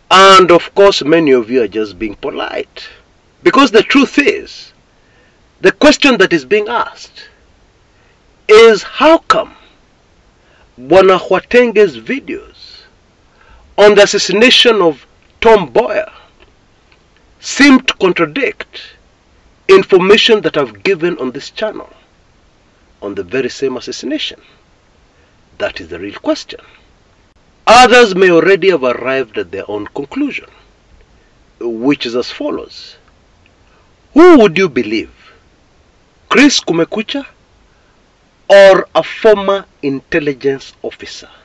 And of course, many of you are just being polite. Because the truth is, the question that is being asked is, how come Bwana Hwatenge's videos on the assassination of Mboya seem to contradict information that I've given on this channel on the very same assassination? That is the real question. Others may already have arrived at their own conclusion, which is as follows. Who would you believe? Chris Kumekucha or a former intelligence officer?